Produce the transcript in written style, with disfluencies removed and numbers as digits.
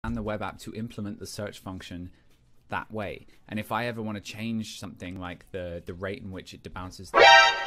and the web app to implement the search function that way. And if I ever want to change something like the rate in which it bounces